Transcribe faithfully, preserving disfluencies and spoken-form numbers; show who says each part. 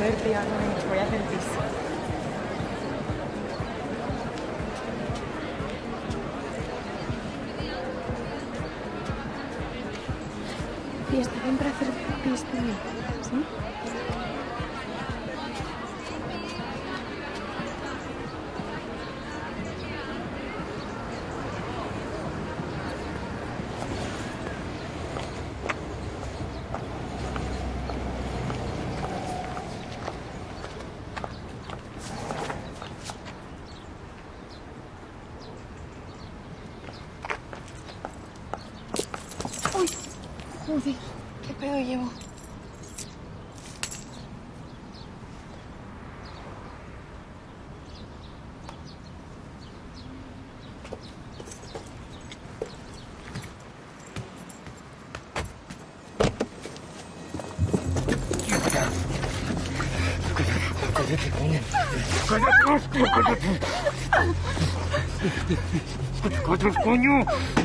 Speaker 1: Joder, tía, no, voy a hacer pis. Y está bien para hacer pis también, ¿sí? Uy, joder, qué pedo llevo.
Speaker 2: Cállate, coño. Cállate, cállate. Cállate, coño.